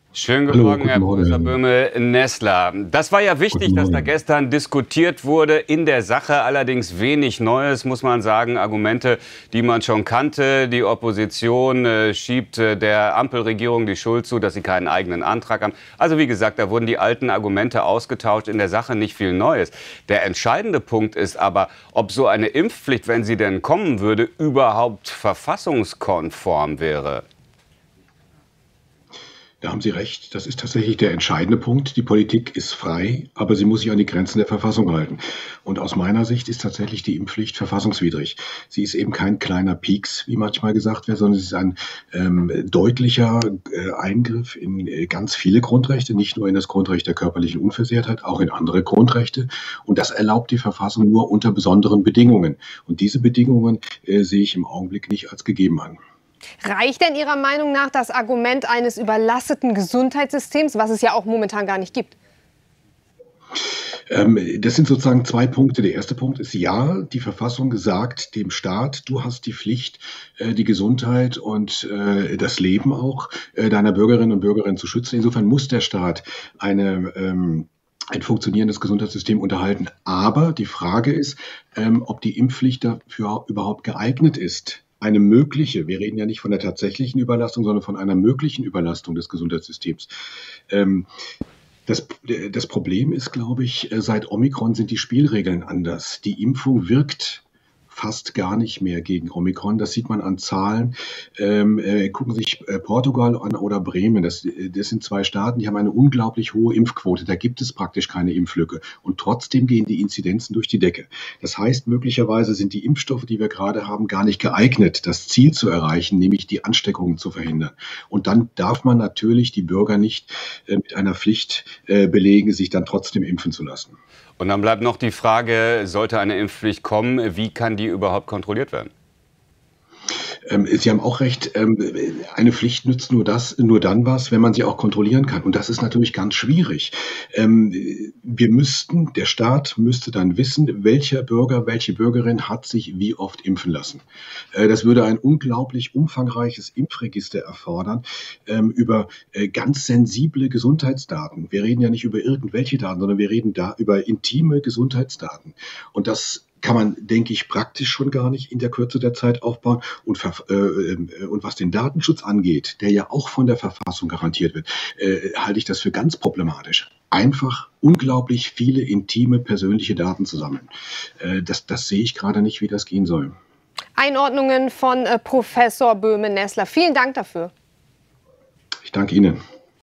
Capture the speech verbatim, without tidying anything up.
Schönen guten Hallo, Morgen, guten Herr Professor Morgen. Böhme-Nessler. Das war ja wichtig, Guten dass da Morgen. gestern diskutiert wurde. In der Sache allerdings wenig Neues, muss man sagen. Argumente, die man schon kannte. Die Opposition äh, schiebt äh, der Ampelregierung die Schuld zu, dass sie keinen eigenen Antrag haben. Also wie gesagt, da wurden die alten Argumente ausgetauscht. In der Sache nicht viel Neues. Der entscheidende Punkt ist aber, ob so eine Impfpflicht, wenn sie denn kommen würde, überhaupt verfassungskonform wäre. Da haben Sie recht. Das ist tatsächlich der entscheidende Punkt. Die Politik ist frei, aber sie muss sich an die Grenzen der Verfassung halten. Und aus meiner Sicht ist tatsächlich die Impfpflicht verfassungswidrig. Sie ist eben kein kleiner Pieks, wie manchmal gesagt wird, sondern sie ist ein ähm, deutlicher äh, Eingriff in äh, ganz viele Grundrechte, nicht nur in das Grundrecht der körperlichen Unversehrtheit, auch in andere Grundrechte. Und das erlaubt die Verfassung nur unter besonderen Bedingungen. Und diese Bedingungen äh, sehe ich im Augenblick nicht als gegeben an. Reicht denn Ihrer Meinung nach das Argument eines überlasteten Gesundheitssystems, was es ja auch momentan gar nicht gibt? Ähm, das sind sozusagen zwei Punkte. Der erste Punkt ist, ja, die Verfassung sagt dem Staat, du hast die Pflicht, äh, die Gesundheit und äh, das Leben auch äh, deiner Bürgerinnen und Bürger zu schützen. Insofern muss der Staat eine ähm, ein funktionierendes Gesundheitssystem unterhalten. Aber die Frage ist, ähm, ob die Impfpflicht dafür überhaupt geeignet ist. Eine mögliche, wir reden ja nicht von der tatsächlichen Überlastung, sondern von einer möglichen Überlastung des Gesundheitssystems. Ähm, das, das Problem ist, glaube ich, seit Omikron sind die Spielregeln anders. Die Impfung wirkt fast gar nicht mehr gegen Omikron. Das sieht man an Zahlen. Ähm, äh, gucken Sie sich äh, Portugal an oder Bremen. Das, das sind zwei Staaten, die haben eine unglaublich hohe Impfquote. Da gibt es praktisch keine Impflücke. Und trotzdem gehen die Inzidenzen durch die Decke. Das heißt, möglicherweise sind die Impfstoffe, die wir gerade haben, gar nicht geeignet, das Ziel zu erreichen, nämlich die Ansteckungen zu verhindern. Und dann darf man natürlich die Bürger nicht äh, mit einer Pflicht äh, belegen, sich dann trotzdem impfen zu lassen. Und dann bleibt noch die Frage, sollte eine Impfpflicht kommen, wie kann die überhaupt kontrolliert werden? Ähm, Sie haben auch recht, ähm, eine Pflicht nützt nur das, nur dann was, wenn man sie auch kontrollieren kann. Und das ist natürlich ganz schwierig. Ähm, wir müssten, der Staat müsste dann wissen, welcher Bürger, welche Bürgerin hat sich wie oft impfen lassen. Äh, das würde ein unglaublich umfangreiches Impfregister erfordern, ähm, über äh, ganz sensible Gesundheitsdaten. Wir reden ja nicht über irgendwelche Daten, sondern wir reden da über intime Gesundheitsdaten. Und das kann man, denke ich, praktisch schon gar nicht in der Kürze der Zeit aufbauen. Und, äh, und was den Datenschutz angeht, der ja auch von der Verfassung garantiert wird, äh, halte ich das für ganz problematisch. Einfach unglaublich viele intime, persönliche Daten zu sammeln. Äh, das, das sehe ich gerade nicht, wie das gehen soll. Einordnungen von äh, Professor Böhme-Nessler. Vielen Dank dafür. Ich danke Ihnen.